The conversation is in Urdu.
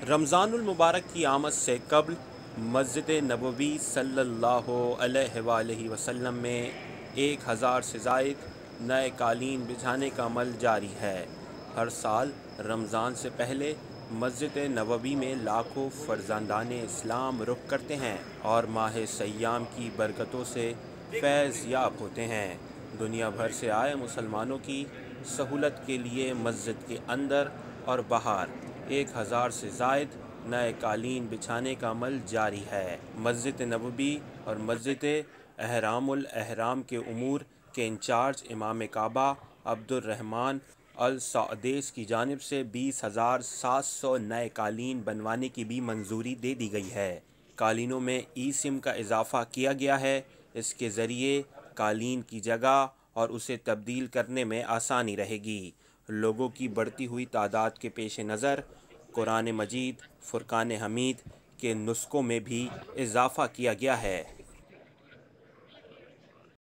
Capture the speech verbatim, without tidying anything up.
رمضان المبارک کی آمد سے قبل مسجد نبوی صلی اللہ علیہ وآلہ وسلم میں ایک ہزار سے زائد نئے قالین بچھانے کا عمل جاری ہے۔ ہر سال رمضان سے پہلے مسجد نبوی میں لاکھوں فرزندان اسلام رخ کرتے ہیں اور ماہ سیام کی برکتوں سے فیض یاب ہوتے ہیں۔ دنیا بھر سے آئے مسلمانوں کی سہولت کے لیے مسجد کے اندر اور باہر ایک ہزار سے زائد نئے قالین بچھانے کا عمل جاری ہے۔ مسجد نبوی اور مسجد احرام الاحرام کے امور کے انچارج امام کعبہ عبد الرحمن السعدیس کی جانب سے بیس ہزار سات سو نئے قالین بنوانے کی بھی منظوری دے دی گئی ہے۔ قالینوں میں ای سم کا اضافہ کیا گیا ہے۔ اس کے ذریعے قالین کی جگہ اور اسے تبدیل کرنے میں آسانی رہے گی۔ لوگوں کی بڑھتی ہوئی تعداد کے پیش نظر قرآن مجید فرقان حمید کے نسخوں میں بھی اضافہ کیا گیا ہے۔